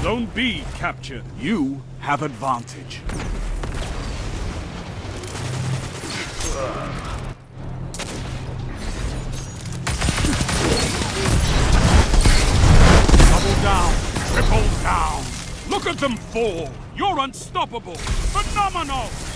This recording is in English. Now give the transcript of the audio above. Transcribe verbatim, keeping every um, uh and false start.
Zone B captured. You have advantage. Double down. Triple down. Look at them fall. You're unstoppable. Phenomenal.